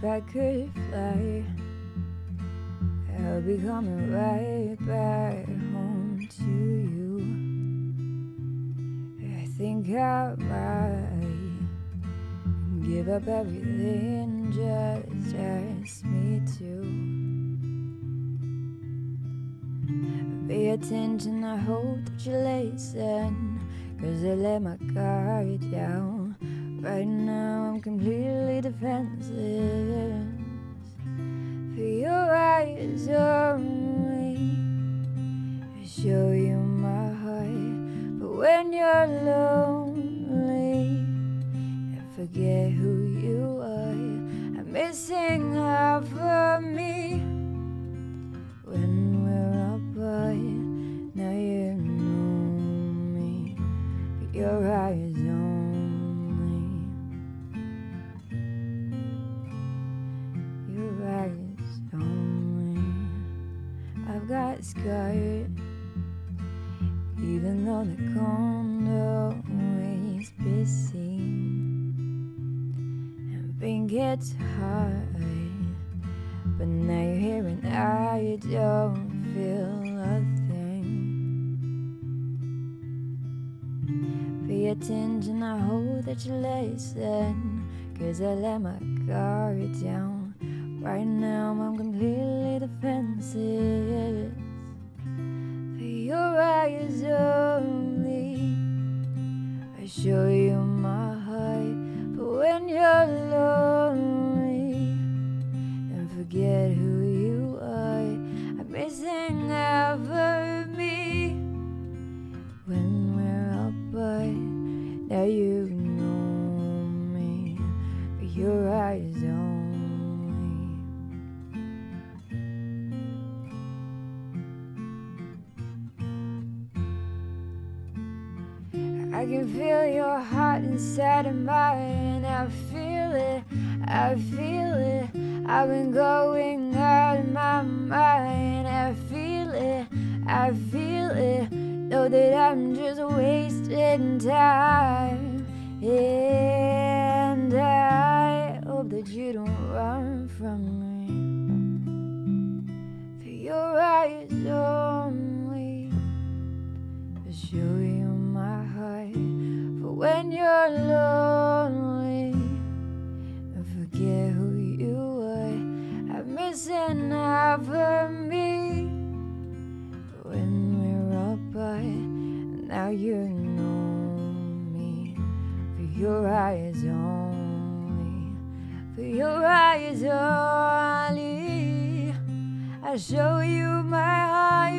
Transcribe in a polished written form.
If I could fly, I'll be coming right back home to you. I think I might give up everything, just ask me to. Pay attention, I hope that you listen, 'cause I let my guard down. Right now I'm completely defenseless. For your eyes only, I show you my heart. But when you're lonely and forget who you are, I'm missing half of me. When we're apart, now you know me. For your eyes only. I've got scars, even though they can't always be seen. And pain gets hard, but now you're here and I don't feel a thing. Pay attention, I hope that you listen, 'cause I let my guard down. Right now I'm completely defenseless. For your eyes only, I show you my heart. But when you're lonely and forget who you are, I'm missing half of me. When we're apart, now you know me. For your eyes only. I can feel your heart inside of mine. I feel it, I feel it. I've been going out of my mind. I feel it, I feel it. Know that I'm just wasting time. And I hope that you don't run from me. For your eyes only, I show you my heart. For when you're lonely and forget who you are, I'm missing half of me. When we're apart, now you know me. For your eyes only, for your eyes only, I show you my heart.